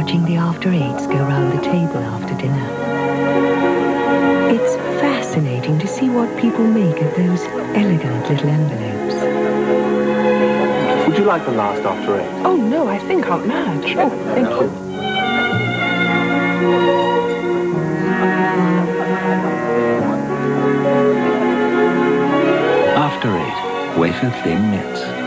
watching the after eights go round the table after dinner. It's fascinating to see what people make of those elegant little envelopes. Would you like the last after eight? Oh, no, I think Aunt Madge. Oh, thank you. After eight, wafer thin mints.